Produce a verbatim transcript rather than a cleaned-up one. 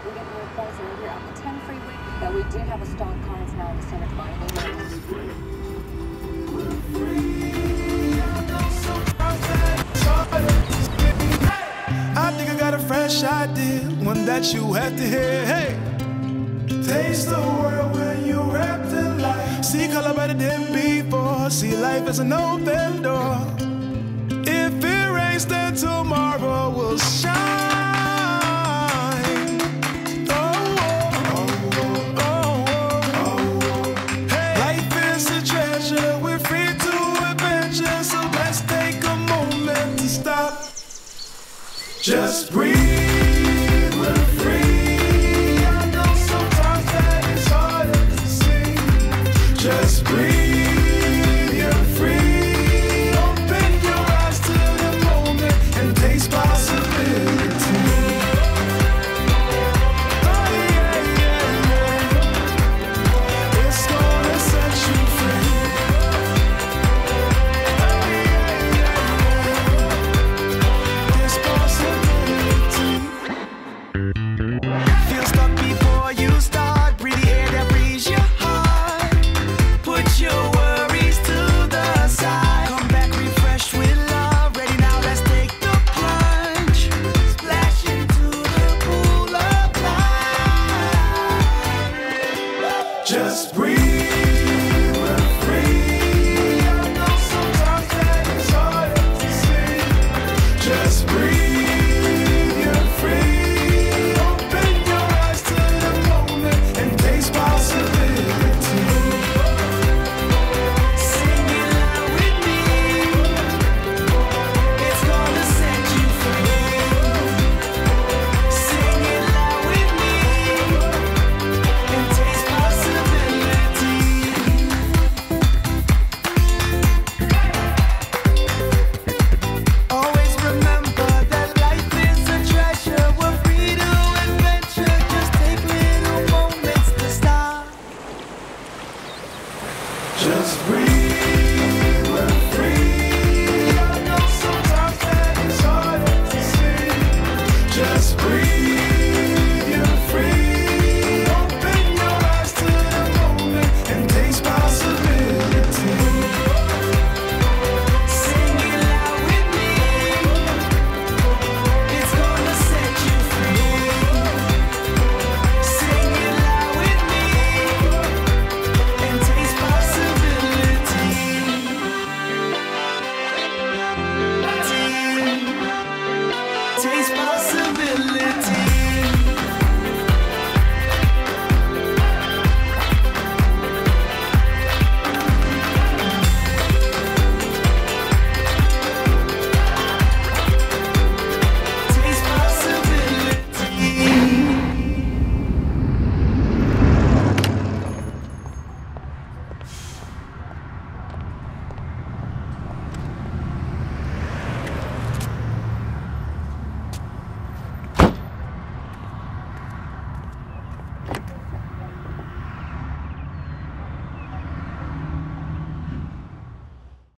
We get more calls earlier on the ten freeway that we do have a stalled car. It's now in the center line. I think I got a fresh idea, one that you have to hear. Hey, taste the world when you wrapped in light. See color better than before. See life as an open door. If it rains, then tomorrow will shine. Oh, oh, oh, oh, oh. Hey, life is a treasure. We're free to adventure, so let's take a moment to stop. Just breathe, we're free. I know sometimes that it's harder to see. Just breathe, you're free. Open your eyes to the moment and taste possibility. Oh yeah, yeah, yeah. It's gonna set you free. Oh yeah, yeah, yeah. There's possibility. Feel stuck before you start. Breathe the air that breathes your heart. Put your worries to the side. Come back refreshed with love. Ready now, let's take the plunge. Splash into the pool of life. Just breathe.